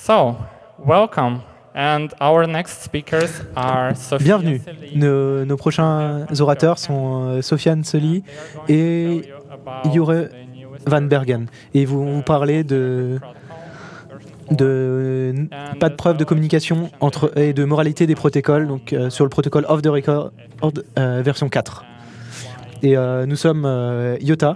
So, welcome. And our next speakers are Sophia Bienvenue. Selly Nos prochains orateurs sont Sofiane Sely et Jure Van Bergen. Et ils vont vous parler de pas de preuve de communication et de moralité des protocoles, donc sur le protocole Off the Record version 4. Et nous sommes Yota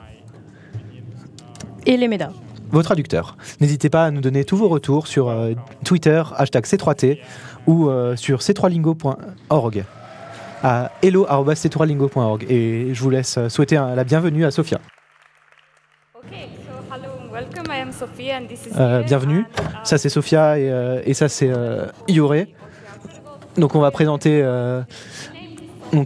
et Lemeda, vos traducteurs. N'hésitez pas à nous donner tous vos retours sur Twitter, #C3T, ou sur c3lingo.org, à hello@c3lingo.org. Et je vous laisse souhaiter la bienvenue à Sophia. Bienvenue, ça c'est Sophia et ça c'est Jure. Donc on va présenter, on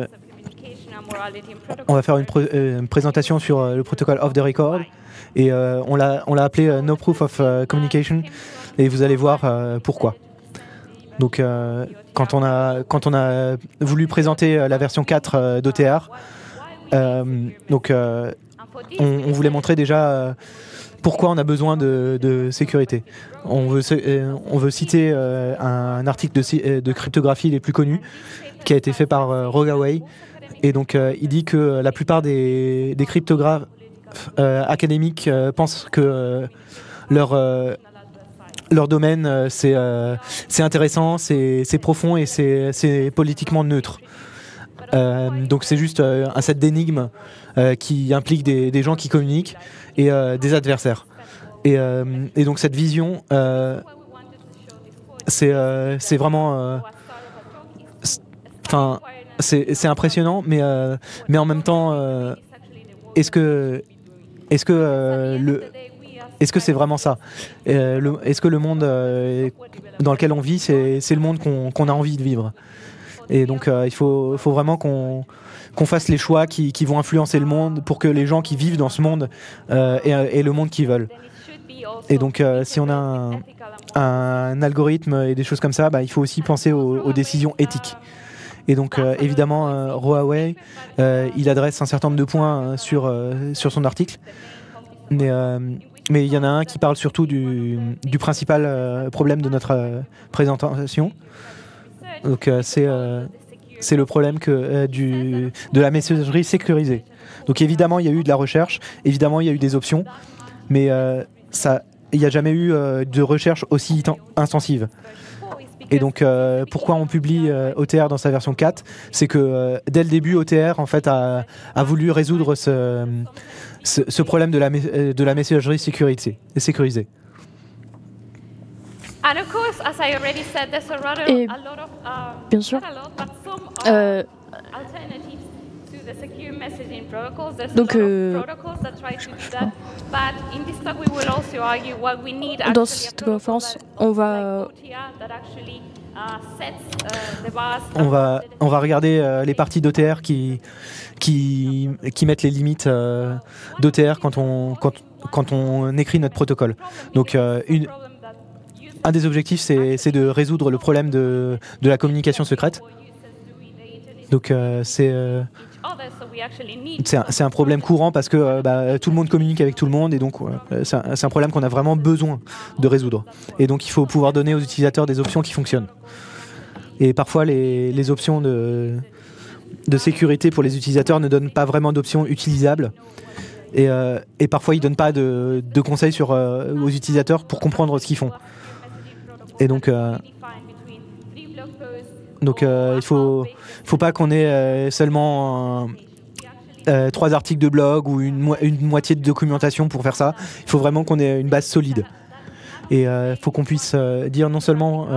va faire une présentation sur le protocole Off the Record et on l'a appelé No Proof of Communication et vous allez voir pourquoi. Donc quand on a voulu présenter la version 4 d'OTR, donc on voulait montrer déjà pourquoi on a besoin de sécurité. On veut citer un article de cryptographie les plus connus qui a été fait par Rogaway. Et donc il dit que la plupart des cryptographes académiques pensent que leur domaine c'est intéressant, c'est profond et c'est politiquement neutre. Donc c'est juste un set d'énigmes qui implique des gens qui communiquent et des adversaires. Et donc cette vision, c'est vraiment, c'est impressionnant, mais en même temps, est-ce que c'est vraiment ça? Est-ce que le monde dans lequel on vit, c'est le monde qu'on a envie de vivre? Et donc il faut vraiment qu'on fasse les choix qui vont influencer le monde pour que les gens qui vivent dans ce monde aient le monde qu'ils veulent. Et donc si on a un algorithme et des choses comme ça, il faut aussi penser aux décisions éthiques. Et donc évidemment Rogaway il adresse un certain nombre de points sur son article, mais il y en a un qui parle surtout du principal problème de notre présentation. Donc c'est le problème de la messagerie sécurisée. Donc évidemment il y a eu de la recherche, évidemment il y a eu des options, mais il n'y a jamais eu de recherche aussi intensive. Et donc pourquoi on publie OTR dans sa version 4, c'est que dès le début OTR en fait a voulu résoudre ce problème de la messagerie sécurisée. Et bien sûr, donc dans cette conférence, on va regarder les parties d'OTR qui mettent les limites d'OTR quand on écrit notre protocole. Donc un des objectifs, c'est de résoudre le problème de la communication secrète. Donc c'est un problème courant parce que tout le monde communique avec tout le monde et donc c'est un problème qu'on a vraiment besoin de résoudre. Et donc il faut pouvoir donner aux utilisateurs des options qui fonctionnent. Et parfois les options de sécurité pour les utilisateurs ne donnent pas vraiment d'options utilisables. Et parfois ils ne donnent pas de conseils aux utilisateurs pour comprendre ce qu'ils font. Et donc il faut pas qu'on ait seulement 3 articles de blog ou une moitié de documentation pour faire ça. Il faut vraiment qu'on ait une base solide. Et il faut qu'on puisse dire non seulement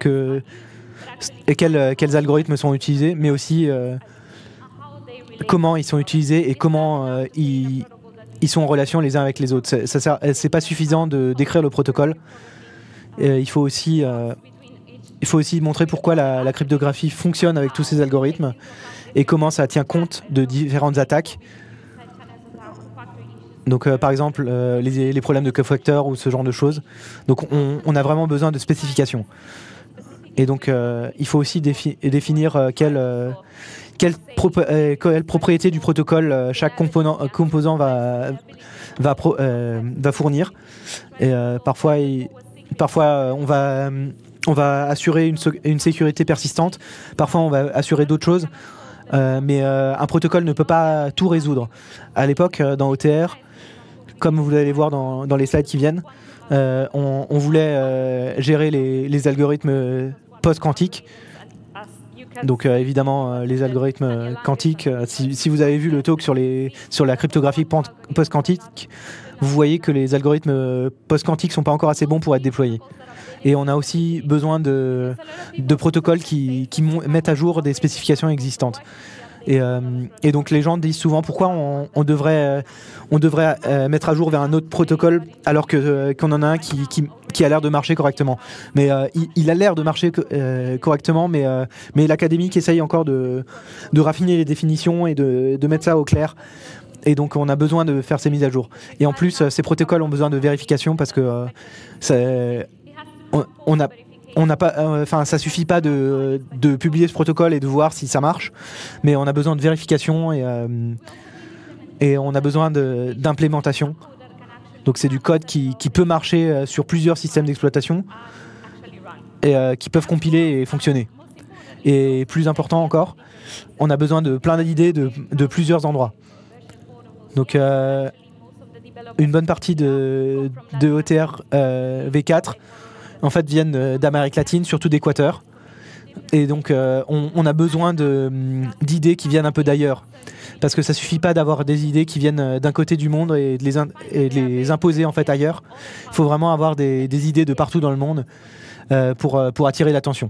quels algorithmes sont utilisés, mais aussi comment ils sont utilisés et comment ils sont en relation les uns avec les autres. C'est pas suffisant de décrire le protocole. Il faut aussi montrer pourquoi la cryptographie fonctionne avec tous ces algorithmes et comment ça tient compte de différentes attaques. Donc par exemple les problèmes de cofacteurs ou ce genre de choses. Donc on a vraiment besoin de spécifications. Et donc il faut aussi définir quelle propriété du protocole chaque composant va fournir. Et parfois parfois on va assurer une sécurité persistante, parfois on va assurer d'autres choses, mais un protocole ne peut pas tout résoudre. À l'époque, dans OTR, comme vous allez voir dans les slides qui viennent, on voulait gérer les algorithmes post-quantiques. Donc évidemment, les algorithmes quantiques, si vous avez vu le talk sur la cryptographie post-quantique, vous voyez que les algorithmes post-quantiques ne sont pas encore assez bons pour être déployés. Et on a aussi besoin de protocoles qui mettent à jour des spécifications existantes. Et donc les gens disent souvent pourquoi on devrait mettre à jour vers un autre protocole alors qu'on en a un qui a l'air de marcher correctement. Mais il a l'air de marcher correctement, mais l'académique essaye encore de raffiner les définitions et de mettre ça au clair. Et donc on a besoin de faire ces mises à jour. Et en plus, ces protocoles ont besoin de vérification parce que on n'a pas, ça suffit pas de publier ce protocole et de voir si ça marche, mais on a besoin de vérification et on a besoin d'implémentation. Donc c'est du code qui peut marcher sur plusieurs systèmes d'exploitation et qui peuvent compiler et fonctionner. Et plus important encore, on a besoin de plein d'idées de plusieurs endroits. Donc une bonne partie de OTR V4 en fait viennent d'Amérique latine, surtout d'Équateur. Et donc on a besoin d'idées qui viennent un peu d'ailleurs. Parce que ça suffit pas d'avoir des idées qui viennent d'un côté du monde et de les imposer en fait ailleurs. Il faut vraiment avoir des idées de partout dans le monde pour attirer l'attention.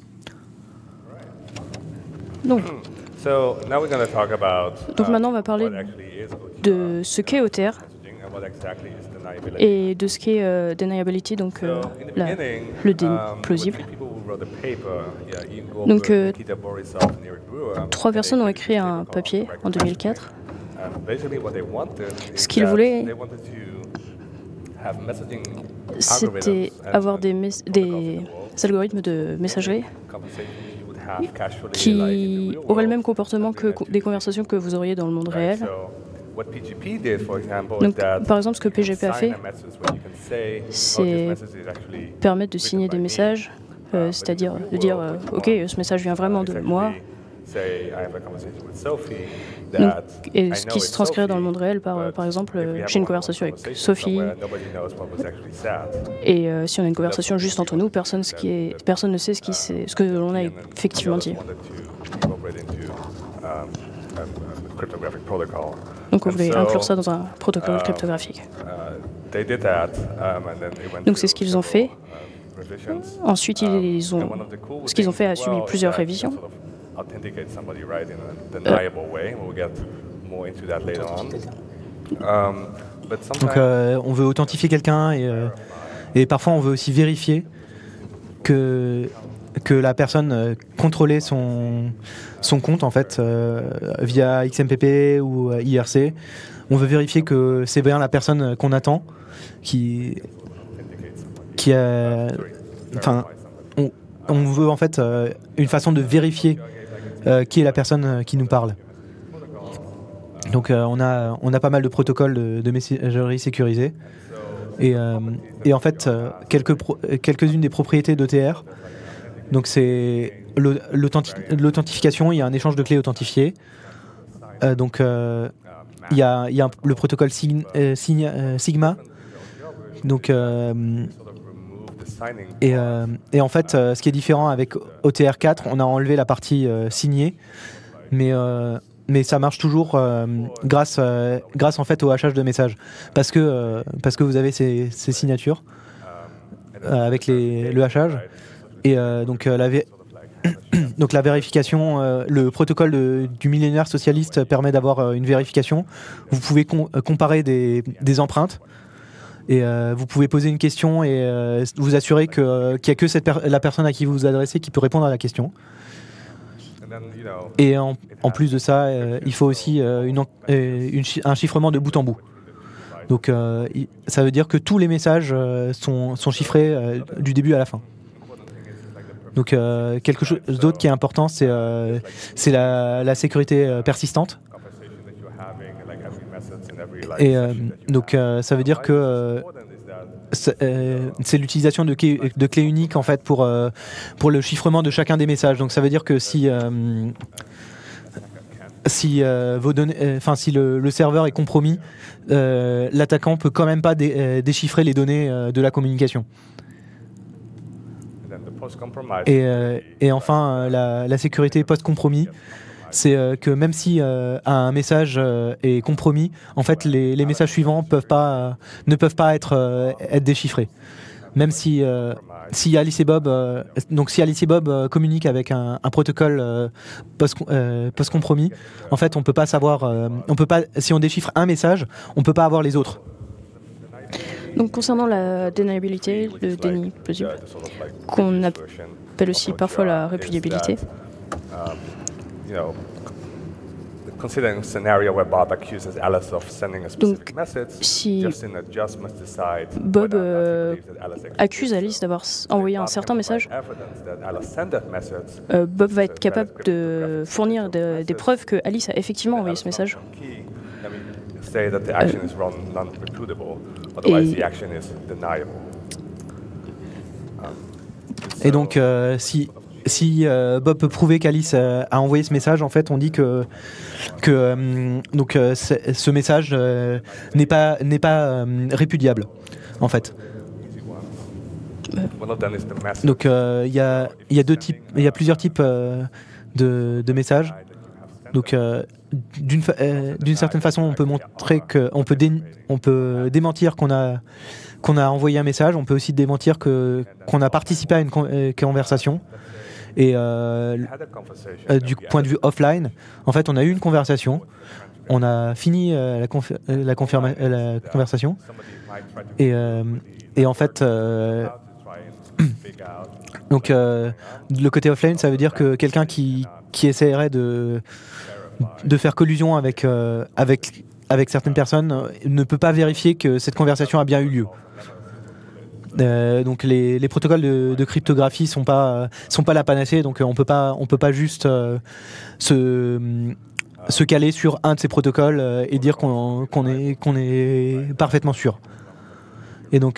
Donc maintenant on va parler de ce qu'est OTR et de ce qu'est deniability, donc le déni plausible. Donc 3 personnes ont écrit un papier en 2004. Ce qu'ils voulaient, c'était avoir des algorithmes de messagerie qui auraient le même comportement que des conversations que vous auriez dans le monde réel. Donc, par exemple, ce que PGP a fait, c'est permettre de signer des messages, c'est-à-dire de dire « Ok, ce message vient vraiment de moi ». Et ce qui se transcrit dans le monde réel, par exemple, j'ai une conversation avec Sophie, et si on a une conversation juste entre nous, personne ne sait ce que l'on a effectivement dit. Donc on voulait inclure ça dans un protocole cryptographique. Donc c'est ce qu'ils ont fait. Ensuite, ce qu'ils ont fait a subi plusieurs révisions. Donc on veut authentifier quelqu'un et parfois on veut aussi vérifier que la personne contrôlait son compte en fait via XMPP ou IRC. On veut vérifier que c'est bien la personne qu'on attend qui a... Enfin, on veut en fait une façon de vérifier qui est la personne qui nous parle. Donc on a pas mal de protocoles de messagerie sécurisés. Et en fait, quelques-unes des propriétés d'OTR, donc c'est l'authentification, il y a un échange de clés authentifiées. Donc il y a le protocole Sigma. Donc, et en fait, ce qui est différent avec OTR 4, on a enlevé la partie signée, mais ça marche toujours grâce en fait au hachage de messages, parce que vous avez ces signatures avec le hachage, et donc la vérification, le protocole du millénaire socialiste permet d'avoir une vérification. Vous pouvez comparer des empreintes. Et vous pouvez poser une question et vous assurer qu'il n'y a que la personne à qui vous vous adressez qui peut répondre à la question. Et en plus de ça, il faut aussi un chiffrement de bout en bout. Donc ça veut dire que tous les messages sont chiffrés du début à la fin. Donc quelque chose d'autre qui est important, c'est la sécurité persistante. Et donc ça veut dire que c'est l'utilisation de clés uniques en fait pour le chiffrement de chacun des messages. Donc ça veut dire que si vos données, si le serveur est compromis, l'attaquant peut quand même pas déchiffrer les données de la communication. Et enfin, la sécurité post-compromis, c'est que même si un message est compromis, en fait, les messages suivants ne peuvent pas être déchiffrés. Même si Alice et Bob, communiquent avec un protocole post-compromis, en fait, on peut pas savoir, si on déchiffre un message, on peut pas avoir les autres. Donc concernant la deniabilité, le déni plausible, qu'on appelle aussi parfois la répudiabilité, donc si Bob accuse Alice d'avoir envoyé un certain message, Bob va être capable de fournir des preuves que Alice a effectivement envoyé ce message. Et donc, si Bob peut prouver qu'Alice a envoyé ce message, en fait, on dit que ce message n'est pas répudiable, en fait. Donc, il y a plusieurs types de messages. Donc, d'une certaine façon, on peut montrer on peut démentir qu'on a envoyé un message. On peut aussi démentir qu'on a participé à une conversation. Et du point de vue offline, en fait, on a eu une conversation. On a fini la conversation. Et en fait, donc le côté offline, ça veut dire que quelqu'un qui essaierait de faire collusion avec certaines personnes ne peut pas vérifier que cette conversation a bien eu lieu. Donc les protocoles de cryptographie sont pas la panacée, donc on peut pas juste se caler sur un de ces protocoles et dire qu'on est parfaitement sûr. Et donc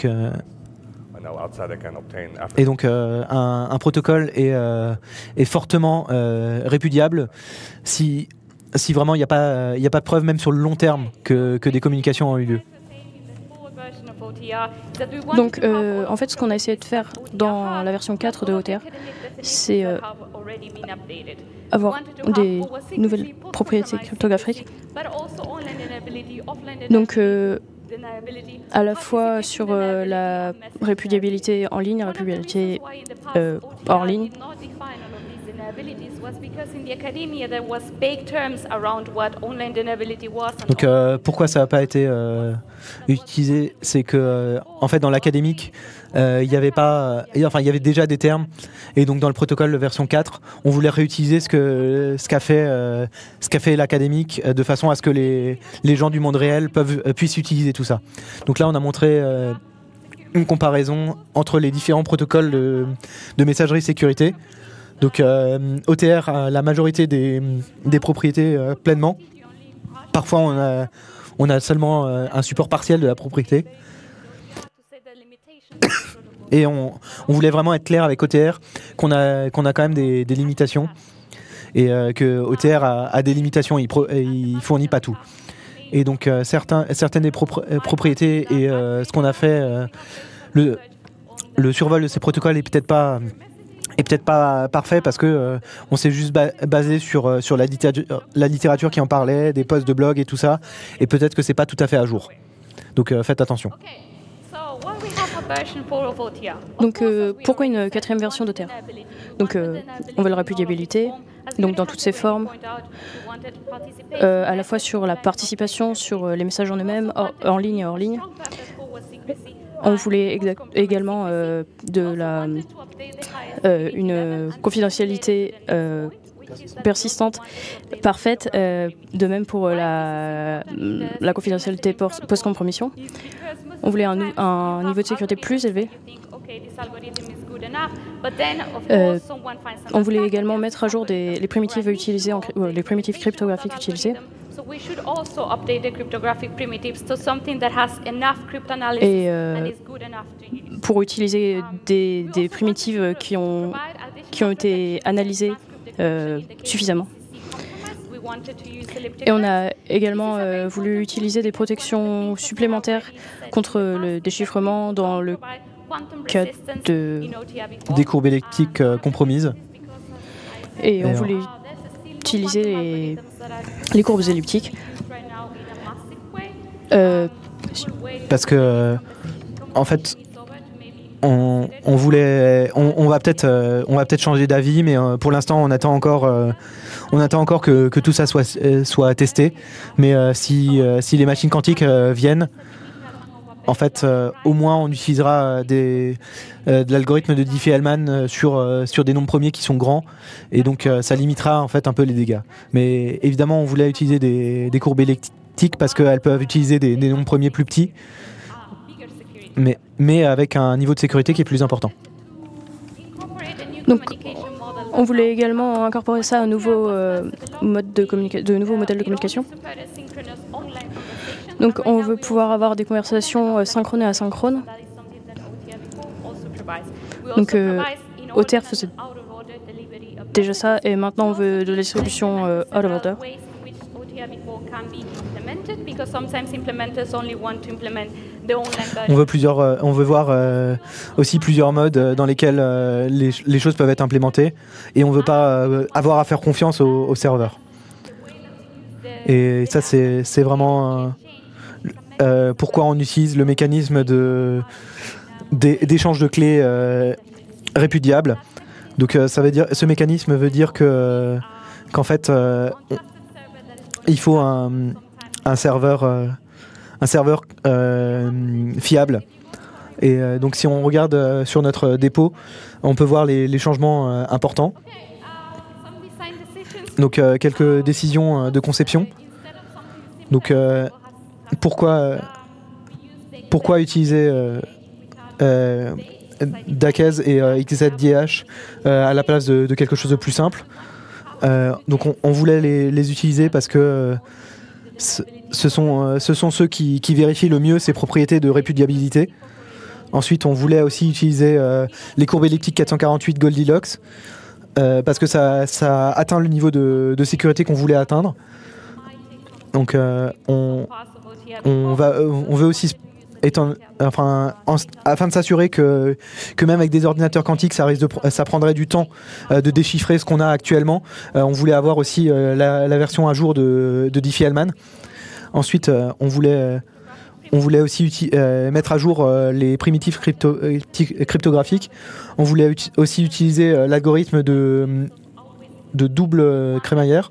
un protocole est fortement répudiable si vraiment il n'y a pas de preuve, même sur le long terme, que des communications ont eu lieu. Donc, en fait, ce qu'on a essayé de faire dans la version 4 de OTR, c'est avoir des nouvelles propriétés cryptographiques. Donc, à la fois sur la répudiabilité en ligne et la répudiabilité hors ligne. Donc pourquoi ça n'a pas été utilisé, c'est que en fait dans l'académique il y avait déjà des termes, et donc dans le protocole de version 4 on voulait réutiliser ce qu'a fait l'académique de façon à ce que les gens du monde réel puissent utiliser tout ça. Donc là on a montré une comparaison entre les différents protocoles de messagerie sécurité. Donc OTR a la majorité des propriétés pleinement. Parfois on a seulement un support partiel de la propriété. Et on voulait vraiment être clair avec OTR qu'on a quand même des limitations, et que OTR a des limitations, il fournit pas tout. Et donc certaines des propriétés et ce qu'on a fait, le survol de ces protocoles est peut-être pas parfait, parce que on s'est juste basé sur la littérature qui en parlait, des posts de blog et tout ça, et peut-être que c'est pas tout à fait à jour. Donc faites attention. Donc pourquoi une quatrième version d'OTR? Donc on veut la répudiabilité, donc dans toutes ses formes, à la fois sur la participation, sur les messages en eux-mêmes, en ligne et hors ligne. On voulait également une confidentialité persistante, parfaite, de même pour la confidentialité post-compromission. On voulait un niveau de sécurité plus élevé. On voulait également mettre à jour les primitives cryptographiques utilisées. Et pour utiliser des primitives qui ont été analysées suffisamment. Et on a également voulu utiliser des protections supplémentaires contre le déchiffrement dans le cas des courbes elliptiques compromises. Et on voulait utiliser les courbes elliptiques. Parce que, en fait, on va peut-être changer d'avis, mais pour l'instant, on attend encore que tout ça soit testé. Mais si les machines quantiques viennent, en fait, au moins, on utilisera de l'algorithme de Diffie-Hellman sur des nombres premiers qui sont grands, et donc ça limitera en fait un peu les dégâts. Mais évidemment, on voulait utiliser des courbes elliptiques parce qu'elles peuvent utiliser des nombres premiers plus petits, mais avec un niveau de sécurité qui est plus important. Donc, on voulait également incorporer ça à un nouveau modèle de communication. Donc, on veut pouvoir avoir des conversations synchrones et asynchrones. Donc, OTR faisait déjà ça, et maintenant on veut de la distribution out of order. On veut voir aussi plusieurs modes dans lesquels les choses peuvent être implémentées, et on ne veut pas avoir à faire confiance au serveur. Et ça, c'est vraiment pourquoi on utilise le mécanisme d'échange de clés répudiable. Donc ce mécanisme veut dire qu'en fait il faut un serveur fiable. Et donc si on regarde sur notre dépôt, on peut voir les changements importants. Donc quelques décisions de conception. Donc pourquoi utiliser DACES et XZDH à la place de quelque chose de plus simple. Donc on voulait les utiliser parce que ce sont ceux qui vérifient le mieux ses propriétés de répudiabilité. Ensuite, on voulait aussi utiliser les courbes elliptiques 448 Goldilocks parce que ça atteint le niveau de sécurité qu'on voulait atteindre. Donc on veut aussi afin de s'assurer que même avec des ordinateurs quantiques, ça prendrait du temps de déchiffrer ce qu'on a actuellement. On voulait avoir aussi la version à jour de Diffie-Hellman. Ensuite, on voulait aussi mettre à jour les primitives cryptographiques. On voulait aussi utiliser l'algorithme de double crémaillère.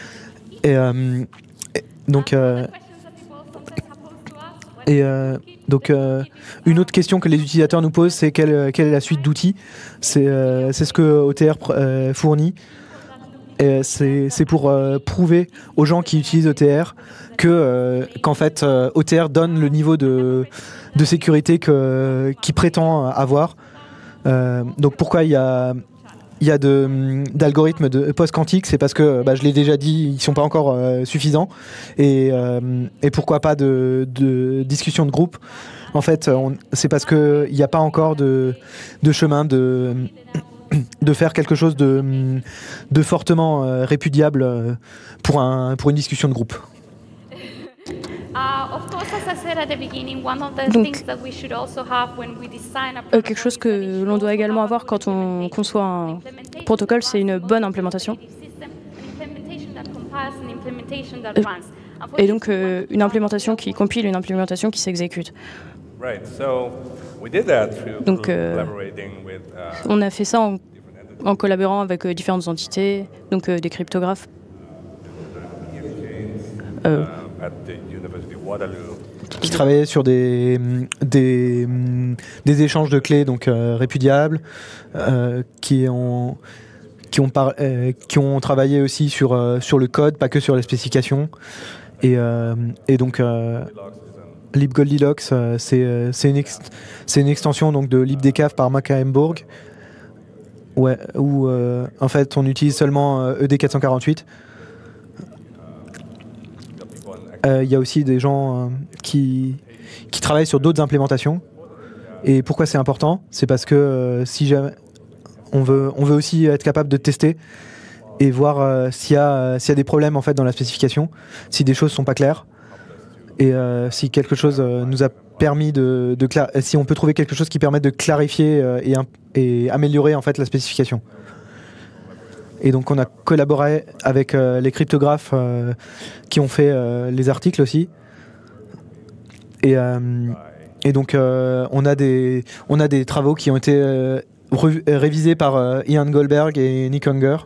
Donc, une autre question que les utilisateurs nous posent, c'est quelle est la suite d'outils. C'est ce que OTR fournit. C'est pour prouver aux gens qui utilisent OTR qu'en fait OTR donne le niveau de sécurité qu'il prétend avoir. Donc pourquoi il y a d'algorithmes de post-quantiques, c'est parce que, je l'ai déjà dit, ils ne sont pas encore suffisants. Et pourquoi pas de discussion de groupe. En fait, c'est parce qu'il n'y a pas encore de chemin de faire quelque chose de fortement répudiable pour une discussion de groupe. Donc, quelque chose que l'on doit également avoir quand on conçoit un protocole, c'est une bonne implémentation. Et donc une implémentation qui compile, une implémentation qui s'exécute. Donc on a fait ça en collaborant avec différentes entités, donc des cryptographes. Qui travaillaient sur des échanges de clés donc répudiables, qui ont travaillé aussi sur le code, pas que sur les spécifications. Et donc libGoldilocks, c'est une extension donc de libdcaf par Mac-Ahenborg, où en fait on utilise seulement ED448. Il y a aussi des gens qui travaillent sur d'autres implémentations. Et pourquoi c'est important? C'est parce que si jamais on veut aussi être capable de tester et voir s'il y a des problèmes en fait dans la spécification, si des choses sont pas claires, et si quelque chose nous a permis si on peut trouver quelque chose qui permet de clarifier et améliorer en fait la spécification. Et donc on a collaboré avec les cryptographes qui ont fait les articles aussi. Et donc on a des travaux qui ont été révisés par Ian Goldberg et Nick Unger.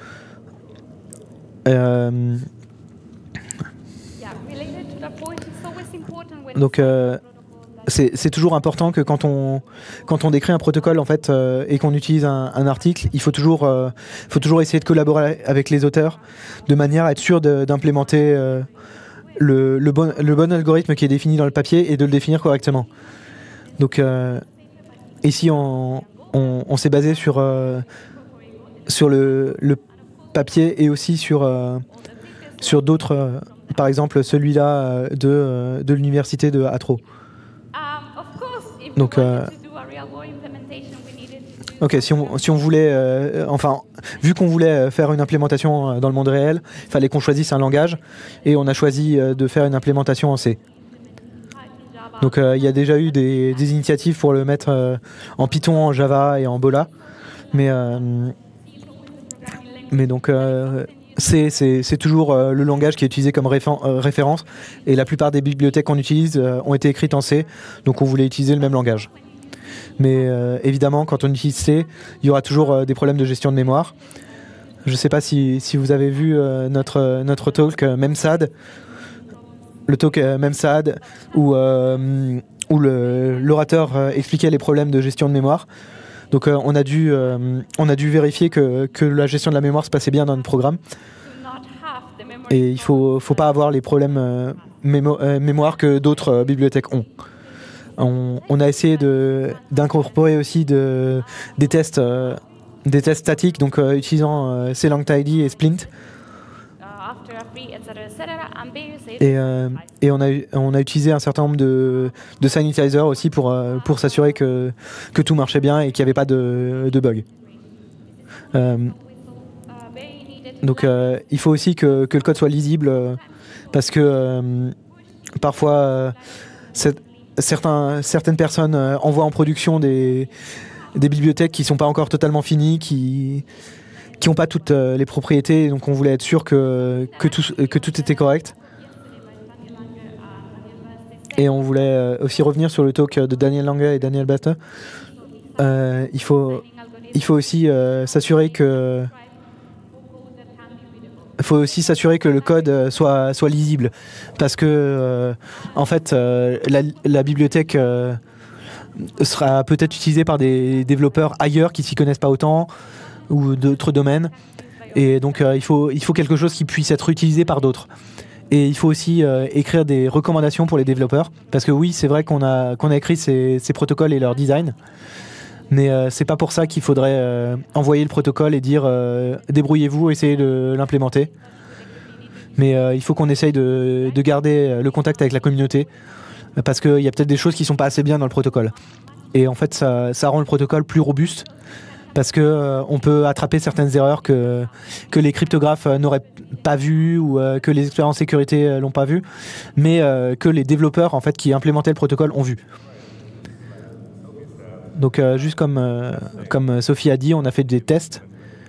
Donc c'est toujours important que quand on décrit un protocole en fait et qu'on utilise un article, il faut toujours essayer de collaborer avec les auteurs de manière à être sûr d'implémenter le bon algorithme qui est défini dans le papier et de le définir correctement. Donc ici on s'est basé sur le papier et aussi sur d'autres, par exemple celui-là de l'université de Atro. Donc, ok, si on voulait, vu qu'on voulait faire une implémentation dans le monde réel, il fallait qu'on choisisse un langage, et on a choisi de faire une implémentation en C. Donc, il y a déjà eu des initiatives pour le mettre en Python, en Java et en Bola, mais donc c'est toujours le langage qui est utilisé comme référence, et la plupart des bibliothèques qu'on utilise ont été écrites en C, donc on voulait utiliser le même langage. Mais évidemment, quand on utilise C, il y aura toujours des problèmes de gestion de mémoire. Je ne sais pas si vous avez vu notre talk MEMSAD, le talk MEMSAD, où l'orateur expliquait les problèmes de gestion de mémoire. Donc on a dû vérifier que la gestion de la mémoire se passait bien dans notre programme. Et il faut pas avoir les problèmes mémoire que d'autres bibliothèques ont. On a essayé d'incorporer aussi des tests statiques, donc utilisant CLangTidy et Splint. Et on a utilisé un certain nombre de sanitizers aussi pour s'assurer que tout marchait bien et qu'il n'y avait pas de bugs. Donc il faut aussi que le code soit lisible, parce que parfois certaines personnes envoient en production des bibliothèques qui ne sont pas encore totalement finies, qui n'ont pas toutes les propriétés, donc on voulait être sûr que tout était correct. Et on voulait aussi revenir sur le talk de Daniel Lange et Daniel Baste. Il faut aussi s'assurer que le code soit lisible, parce que en fait la bibliothèque sera peut-être utilisée par des développeurs ailleurs qui s'y connaissent pas autant, ou d'autres domaines, et donc il faut quelque chose qui puisse être utilisé par d'autres. Et il faut aussi écrire des recommandations pour les développeurs, parce que oui, c'est vrai qu'on a écrit ces protocoles et leur design, mais c'est pas pour ça qu'il faudrait envoyer le protocole et dire débrouillez-vous, essayez de l'implémenter. Mais il faut qu'on essaye de garder le contact avec la communauté, parce qu'il y a peut-être des choses qui sont pas assez bien dans le protocole. Et en fait, ça rend le protocole plus robuste, parce que on peut attraper certaines erreurs que les cryptographes n'auraient pas vues, ou que les experts en sécurité l'ont pas vu, mais que les développeurs en fait qui implémentaient le protocole ont vu. Donc juste comme Sophie a dit, on a fait des tests.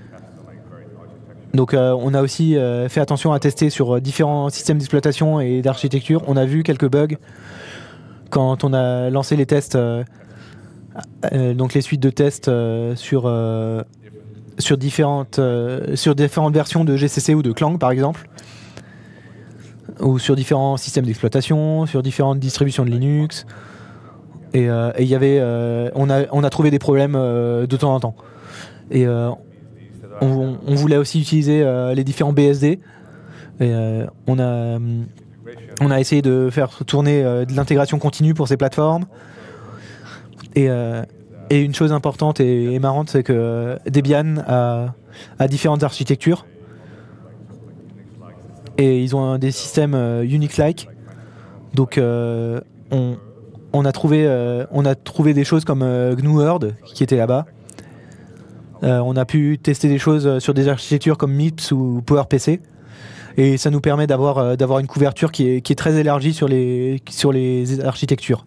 Donc on a aussi fait attention à tester sur différents systèmes d'exploitation et d'architecture. On a vu quelques bugs quand on a lancé les tests, donc les suites de tests sur différentes versions de GCC ou de Clang par exemple, ou sur différents systèmes d'exploitation, sur différentes distributions de Linux. Et il y avait, on a trouvé des problèmes de temps en temps. Et on voulait aussi utiliser les différents BSD. Et on a essayé de faire tourner de l'intégration continue pour ces plateformes. Et une chose importante et marrante, c'est que Debian a différentes architectures. Et ils ont des systèmes Unix-like. Donc on a trouvé des choses comme GNU-Herd qui était là-bas. On a pu tester des choses sur des architectures comme MIPS ou PowerPC. Et ça nous permet d'avoir une couverture qui est très élargie sur les architectures.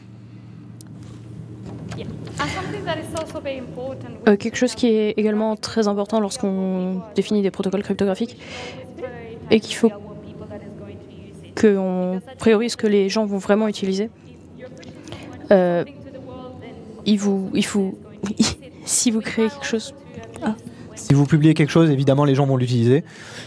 Quelque chose qui est également très important lorsqu'on définit des protocoles cryptographiques et qu'il faut qu'on priorise ce que les gens vont vraiment utiliser. Si vous créez quelque chose... Si vous publiez quelque chose, évidemment, les gens vont l'utiliser.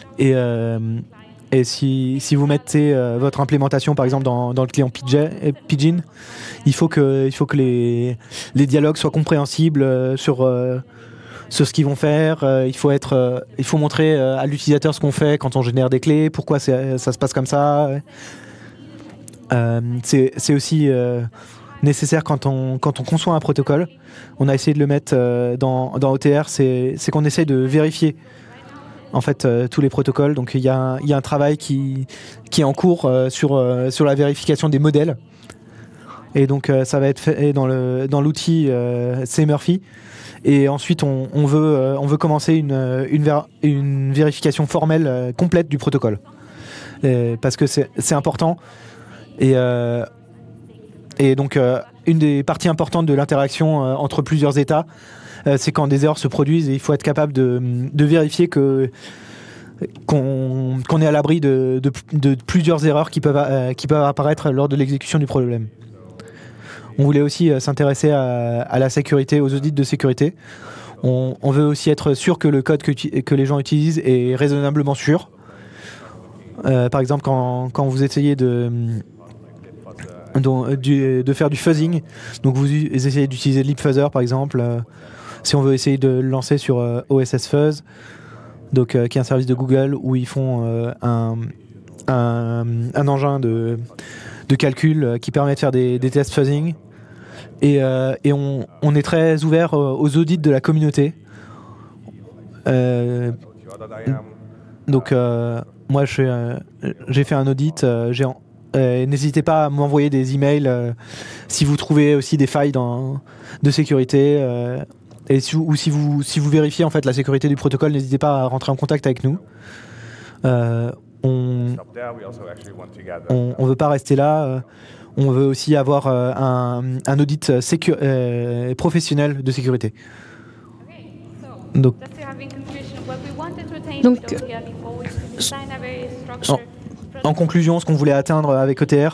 Et si vous mettez votre implémentation, par exemple, dans le client Pidgin, il faut que les dialogues soient compréhensibles sur ce qu'ils vont faire. Il faut montrer à l'utilisateur ce qu'on fait quand on génère des clés, pourquoi ça se passe comme ça. C'est aussi nécessaire quand on conçoit un protocole. On a essayé de le mettre dans OTR, c'est qu'on essaie de vérifier en fait tous les protocoles. Donc il y a un travail qui est en cours sur la vérification des modèles. Et donc ça va être fait dans l'outil CMurphy. Et ensuite on veut commencer une vérification formelle complète du protocole. Parce que c'est important. Et donc une des parties importantes de l'interaction entre plusieurs états, c'est quand des erreurs se produisent et il faut être capable de vérifier qu'on est à l'abri de plusieurs erreurs qui peuvent apparaître lors de l'exécution du problème. On voulait aussi s'intéresser à la sécurité, aux audits de sécurité. On veut aussi être sûr que le code que les gens utilisent est raisonnablement sûr. Par exemple, quand vous essayez de faire du fuzzing, donc vous essayez d'utiliser LibFuzzer par exemple, si on veut essayer de le lancer sur OSS Fuzz, donc, qui est un service de Google où ils font un engin de calcul qui permet de faire des tests fuzzing. Et on est très ouvert aux audits de la communauté. Donc moi j'ai fait un audit, n'hésitez pas à m'envoyer des emails si vous trouvez aussi des failles de sécurité. Et si vous vérifiez en fait la sécurité du protocole, n'hésitez pas à rentrer en contact avec nous. On veut pas rester là. On veut aussi avoir un audit professionnel de sécurité. Donc en conclusion, ce qu'on voulait atteindre avec ETR,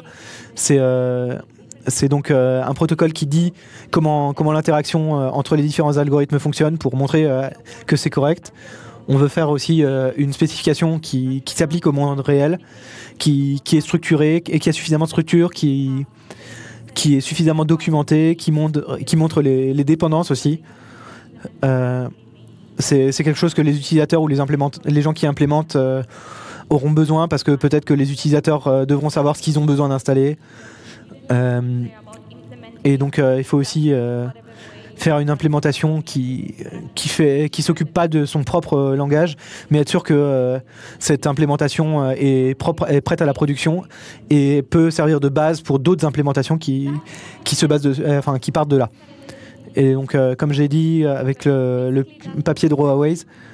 c'est donc un protocole qui dit comment l'interaction entre les différents algorithmes fonctionne pour montrer que c'est correct. On veut faire aussi une spécification qui s'applique au monde réel, qui est structurée et qui a suffisamment de structure, qui est suffisamment documentée, qui montre les dépendances aussi. C'est quelque chose que les utilisateurs ou les gens qui implémentent auront besoin, parce que peut-être que les utilisateurs devront savoir ce qu'ils ont besoin d'installer. Et donc il faut aussi faire une implémentation qui s'occupe pas de son propre langage, mais être sûr que cette implémentation est prête à la production et peut servir de base pour d'autres implémentations qui partent de là. Et donc comme j'ai dit avec le papier de Huawei,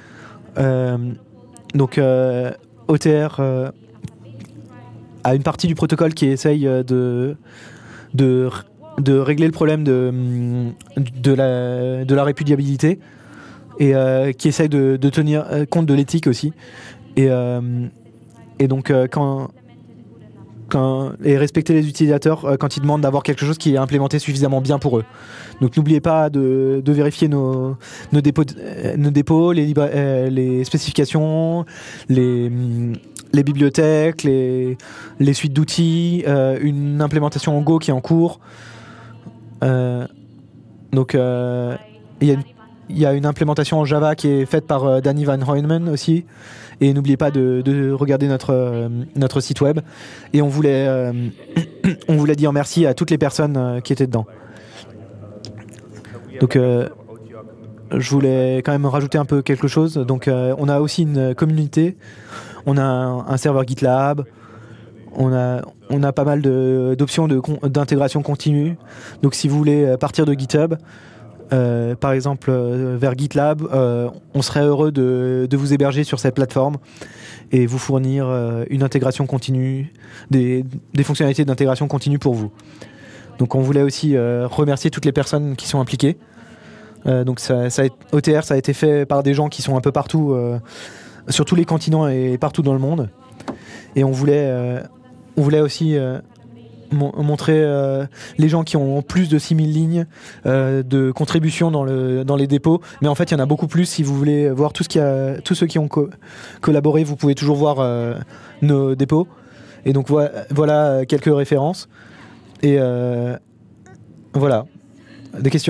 donc OTR a une partie du protocole qui essaye de régler le problème de la répudiabilité et qui essaye de tenir compte de l'éthique aussi. Et donc et respecter les utilisateurs quand ils demandent d'avoir quelque chose qui est implémenté suffisamment bien pour eux. Donc n'oubliez pas de vérifier nos dépôts, les spécifications, les bibliothèques, les suites d'outils, une implémentation en Go qui est en cours. Donc il y a une implémentation en Java qui est faite par Danny Van Hoyman aussi. Et n'oubliez pas de regarder notre site web. Et on voulait dire merci à toutes les personnes qui étaient dedans. Donc je voulais quand même rajouter un peu quelque chose. Donc on a aussi une communauté. On a un serveur GitLab. On a pas mal d'options d'intégration continue. Donc si vous voulez partir de GitHub, par exemple vers GitLab, on serait heureux de vous héberger sur cette plateforme et vous fournir une intégration continue, des fonctionnalités d'intégration continue pour vous. Donc on voulait aussi remercier toutes les personnes qui sont impliquées. Donc OTR, ça a été fait par des gens qui sont un peu partout, sur tous les continents et partout dans le monde. Et on voulait aussi montrer les gens qui ont plus de 6000 lignes de contribution dans les dépôts. Mais en fait, il y en a beaucoup plus. Si vous voulez voir tous ceux qui ont collaboré, vous pouvez toujours voir nos dépôts. Et donc voilà quelques références. Et voilà. Des questions ?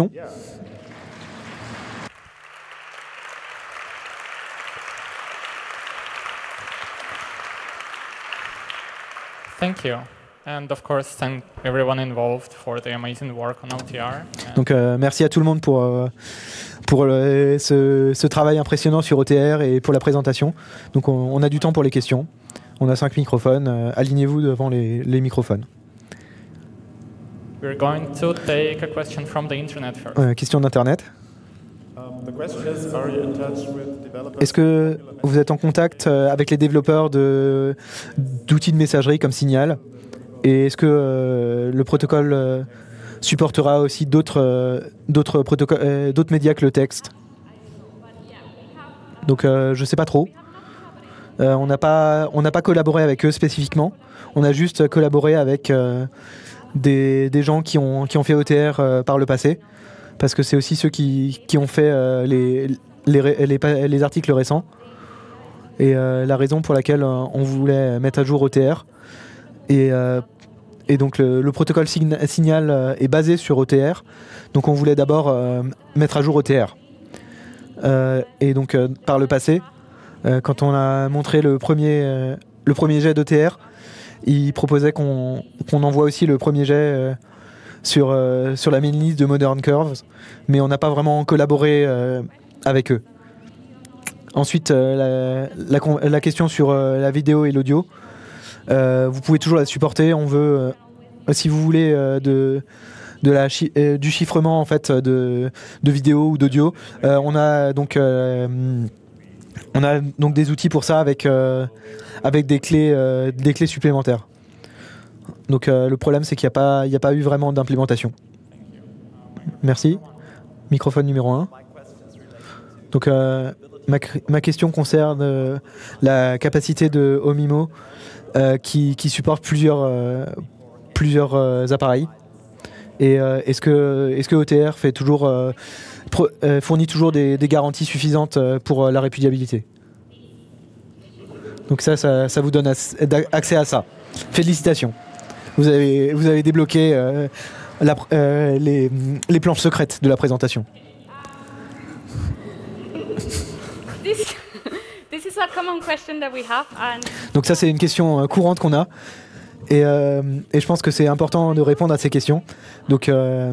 Thank you. And of course, thank everyone involved for the amazing work on OTR. Donc merci à tout le monde pour ce travail impressionnant sur OTR et pour la présentation. Donc on a du temps pour les questions. On a 5 microphones. Alignez-vous devant les microphones. We're going to take a question from the internet first. Question d'internet. Est-ce que vous êtes en contact avec les développeurs d'outils de messagerie comme Signal? Et est-ce que le protocole supportera aussi d'autres médias que le texte? Donc je ne sais pas trop. On n'a pas collaboré avec eux spécifiquement. On a juste collaboré avec des gens qui ont fait OTR par le passé. Parce que c'est aussi ceux qui ont fait les articles récents. Et la raison pour laquelle on voulait mettre à jour OTR. Et donc le protocole Signal est basé sur OTR. Donc on voulait d'abord mettre à jour OTR. Et donc par le passé, quand on a montré le premier jet d'OTR, il proposait qu'on envoie aussi le premier jet sur la main list de Modern Curves, mais on n'a pas vraiment collaboré avec eux. Ensuite, la question sur la vidéo et l'audio, vous pouvez toujours la supporter. On veut, si vous voulez, du chiffrement en fait de vidéo ou d'audio. On a donc des outils pour ça avec des clés supplémentaires. Donc le problème, c'est qu'il n'y a pas eu vraiment d'implémentation. Merci. Microphone numéro 1. Donc ma question concerne la capacité de Omimo qui supporte plusieurs appareils. Et est-ce que OTR fait toujours, fournit toujours des garanties suffisantes pour la répudiabilité? Donc ça vous donne accès à ça. Félicitations. Vous avez débloqué les planches secrètes de la présentation. Donc ça, c'est une question courante qu'on a. Et je pense que c'est important de répondre à ces questions. Donc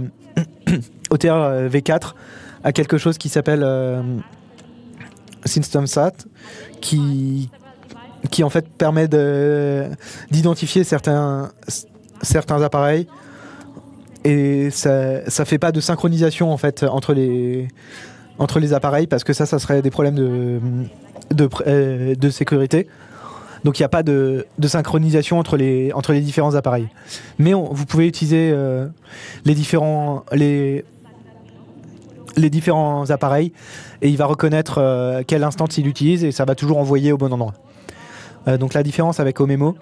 OTR V4 a quelque chose qui s'appelle SystemSat, qui en fait permet d'identifier certains appareils, et ça fait pas de synchronisation en fait entre les appareils, parce que ça serait des problèmes de sécurité. Donc il n'y a pas de synchronisation entre les différents appareils. Mais vous pouvez utiliser les différents appareils, et il va reconnaître quelle instance il utilise, et ça va toujours envoyer au bon endroit. Donc la différence avec Omemo,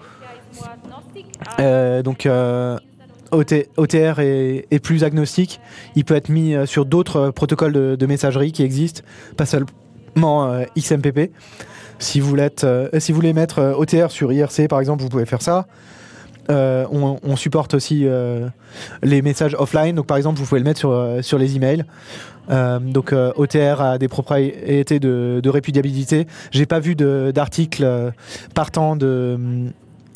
OTR est plus agnostique. Il peut être mis sur d'autres protocoles de messagerie qui existent, pas seulement XMPP. Si vous voulez mettre OTR sur IRC par exemple, vous pouvez faire ça. On supporte aussi les messages offline, donc par exemple vous pouvez le mettre sur les emails. Donc OTR a des propriétés de répudiabilité. J'ai pas vu d'article parlant de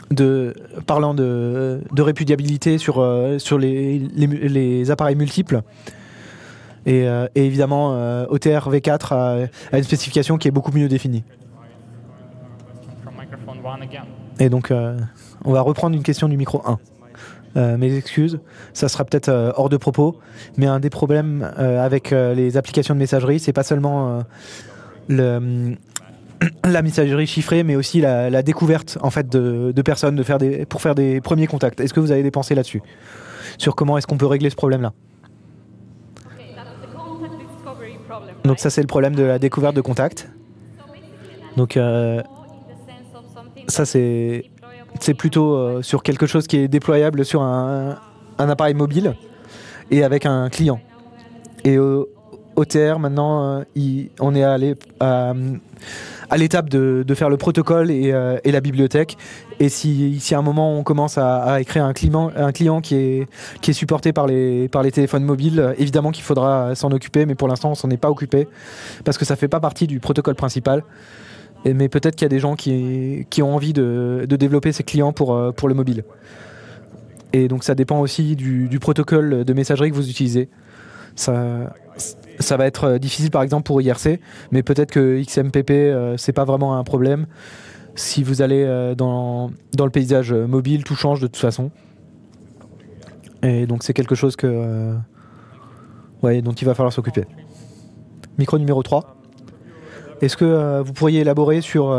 répudiabilité sur les appareils multiples. Et évidemment, OTR V4 a une spécification qui est beaucoup mieux définie. one again. Et donc, on va reprendre une question du micro 1. Mes excuses, ça sera peut-être hors de propos, mais un des problèmes avec les applications de messagerie, c'est pas seulement la messagerie chiffrée, mais aussi la découverte en fait de personnes pour faire des premiers contacts. Est-ce que vous avez des pensées là-dessus, sur comment est-ce qu'on peut régler ce problème-là? Donc ça, c'est le problème de la découverte de contacts. Donc ça, c'est plutôt sur quelque chose qui est déployable sur un appareil mobile et avec un client. Et OTR, maintenant, on est allé à l'étape de faire le protocole et la bibliothèque. Et si à un moment on commence à écrire un client qui est supporté par les téléphones mobiles, évidemment qu'il faudra s'en occuper, mais pour l'instant on s'en est pas occupé parce que ça fait pas partie du protocole principal. Mais peut-être qu'il y a des gens qui ont envie de développer ces clients pour le mobile. Et donc ça dépend aussi du protocole de messagerie que vous utilisez. Ça va être difficile par exemple pour IRC, mais peut-être que XMPP c'est pas vraiment un problème. Si vous allez dans le paysage mobile, tout change de toute façon. Et donc c'est quelque chose dont il va falloir s'occuper. Micro numéro 3. Est-ce que vous pourriez élaborer sur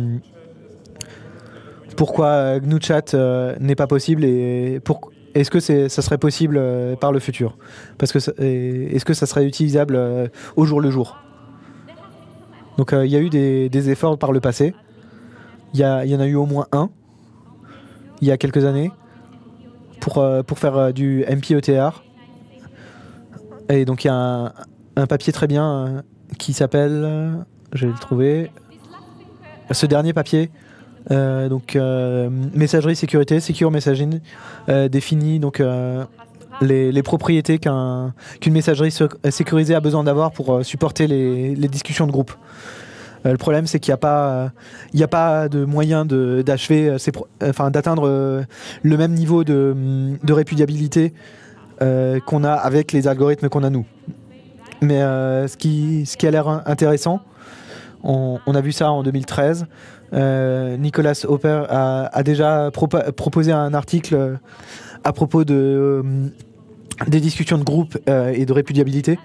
pourquoi GNU-Chat n'est pas possible et est-ce que ça serait possible par le futur? Parce que est-ce que ça serait utilisable au jour le jour? Donc il y a eu des efforts par le passé. Il y en a eu au moins un, il y a quelques années, pour faire du MPETR. Et donc il y a un papier très bien qui s'appelle... je vais le trouver. Ce dernier papier... messagerie sécurité, secure messaging, définit donc les propriétés qu'une messagerie sécurisée a besoin d'avoir pour supporter les discussions de groupe. Le problème, c'est qu'il n'y a pas de moyen d'achever, d'atteindre le même niveau de répudiabilité qu'on a avec les algorithmes qu'on a nous. Mais ce qui a l'air intéressant, on a vu ça en 2013. Nicolas Hopper a déjà proposé un article à propos des discussions de groupe et de répudiabilité.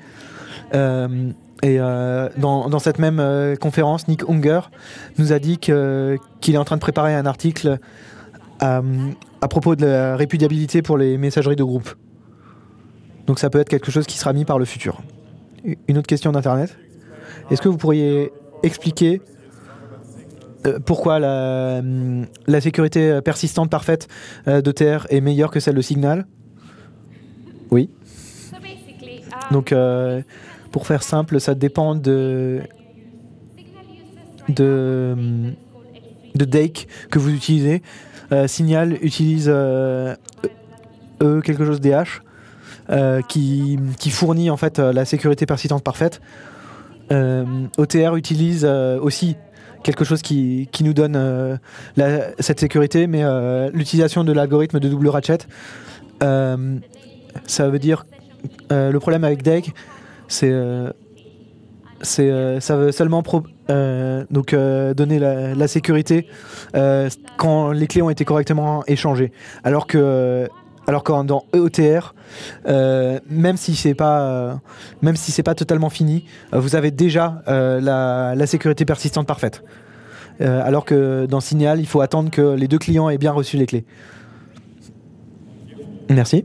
Dans cette même conférence, Nick Unger nous a dit qu'il est en train de préparer un article à propos de la répudiabilité pour les messageries de groupe. Donc ça peut être quelque chose qui sera mis par le futur. Une autre question d'Internet. Est-ce que vous pourriez expliquer pourquoi la sécurité persistante parfaite d'OTR est meilleure que celle de Signal? Oui. Donc, pour faire simple, ça dépend de DAKE que vous utilisez. Signal utilise quelque chose DH qui fournit en fait la sécurité persistante parfaite. OTR utilise aussi quelque chose qui nous donne cette sécurité, mais l'utilisation de l'algorithme de double ratchet, ça veut dire le problème avec DAKE, ça veut seulement donner la sécurité quand les clés ont été correctement échangées, alors que dans EOTR, même si c'est pas totalement fini, vous avez déjà la sécurité persistante parfaite. Alors que dans Signal, il faut attendre que les deux clients aient bien reçu les clés. Merci.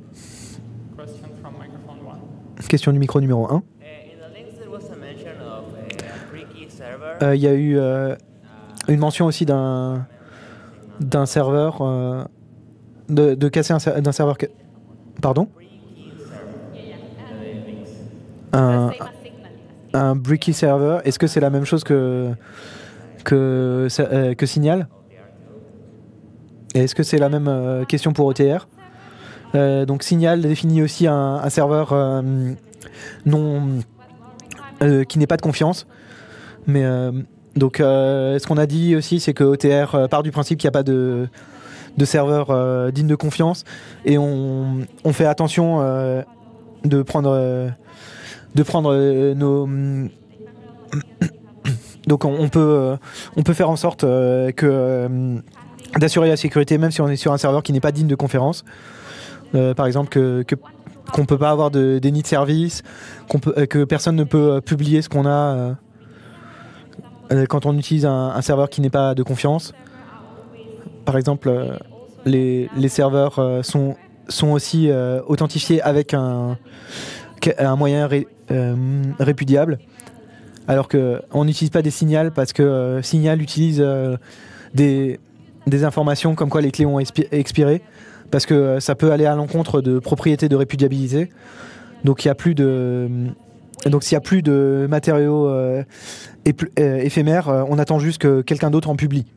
Question du micro numéro 1. Il y a eu une mention aussi d'un serveur... de casser d'un serveur... Pardon? Un Bricky server. Est-ce que c'est la même chose que Signal? Et est-ce que c'est la même question pour OTR? Donc Signal définit aussi un serveur qui n'est pas de confiance. Mais ce qu'on a dit aussi, c'est que OTR part du principe qu'il n'y a pas de serveurs dignes de confiance, et on fait attention de prendre Donc on peut faire en sorte d'assurer la sécurité même si on est sur un serveur qui n'est pas digne de conférence. Par exemple qu'on ne peut pas avoir de déni de service, que personne ne peut publier ce qu'on a quand on utilise un serveur qui n'est pas de confiance. Par exemple, les serveurs sont aussi authentifiés avec un moyen répudiable, alors qu'on n'utilise pas des signals parce que Signal utilise des informations comme quoi les clés ont expiré, parce que ça peut aller à l'encontre de propriétés de répudiabilité. Donc s'il n'y a plus de matériaux éphémères, on attend juste que quelqu'un d'autre en publie.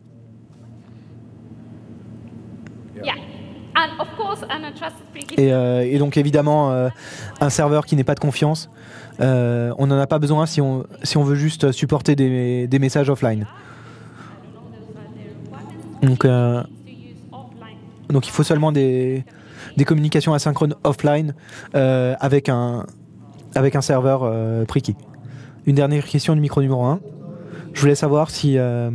Et donc évidemment, un serveur qui n'est pas de confiance, on n'en a pas besoin si on veut juste supporter des messages offline. Donc il faut seulement des communications asynchrones offline avec un serveur Priki. Une dernière question du micro numéro 1. Je voulais savoir si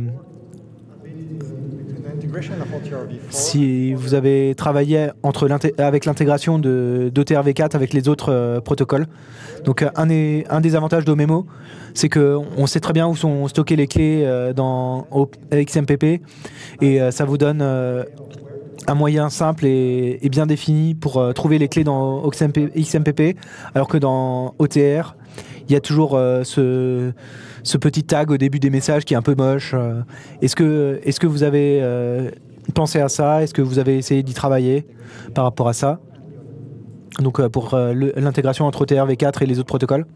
vous avez travaillé avec l'intégration d'OTRv4 avec les autres protocoles. Donc un des avantages d'Omemo, c'est qu'on sait très bien où sont stockées les clés dans XMPP, et ça vous donne un moyen simple et bien défini pour trouver les clés dans XMPP, alors que dans OTR, il y a toujours ce petit tag au début des messages qui est un peu moche. Est-ce que vous avez pensé à ça? Est-ce que vous avez essayé d'y travailler par rapport à ça? Donc pour l'intégration entre OTRv4 et les autres protocoles.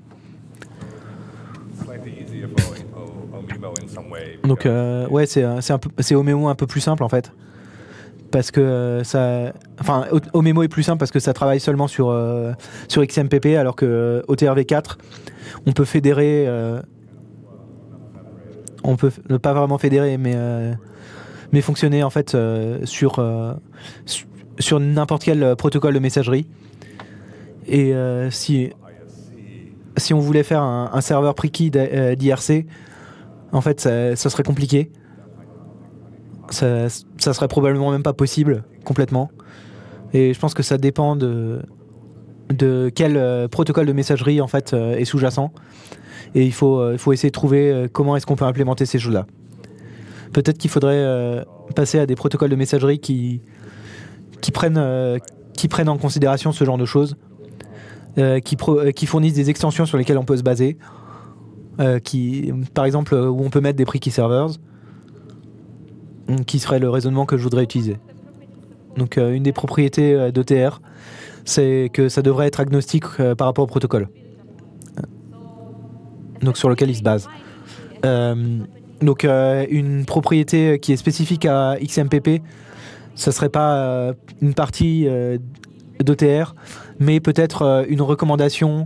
Donc ouais, c'est Omemo un peu plus simple en fait. Parce que Omemo est plus simple parce que ça travaille seulement sur XMPP, alors que OTRv4, on peut fédérer, on peut pas vraiment fédérer, mais fonctionner en fait sur n'importe quel protocole de messagerie. Et si on voulait faire un serveur Priki d'IRC, en fait, ça serait compliqué. Ça serait probablement même pas possible complètement. Et je pense que ça dépend de quel protocole de messagerie en fait est sous-jacent. Et il faut essayer de trouver comment est-ce qu'on peut implémenter ces choses-là. Peut-être qu'il faudrait passer à des protocoles de messagerie qui prennent en considération ce genre de choses, qui fournissent des extensions sur lesquelles on peut se baser, par exemple où on peut mettre des Priki servers, qui serait le raisonnement que je voudrais utiliser. Donc une des propriétés d'OTR, c'est que ça devrait être agnostique par rapport au protocole, donc sur lequel il se base. Donc une propriété qui est spécifique à XMPP, ça serait pas une partie d'OTR, mais peut-être une recommandation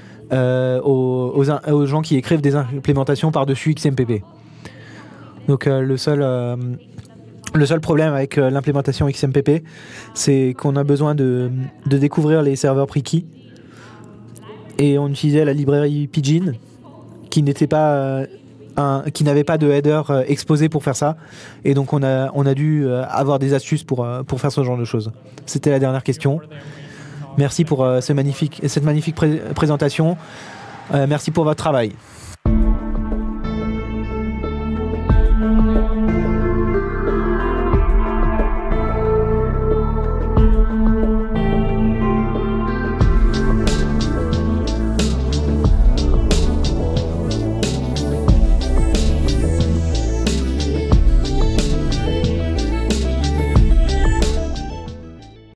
aux gens qui écrivent des implémentations par-dessus XMPP. Donc le seul problème avec l'implémentation XMPP, c'est qu'on a besoin de découvrir les serveurs Priki, et on utilisait la librairie Pidgin qui n'avait pas de header exposé pour faire ça, et donc on a dû avoir des astuces pour faire ce genre de choses. C'était la dernière question. Merci pour cette magnifique présentation. Merci pour votre travail.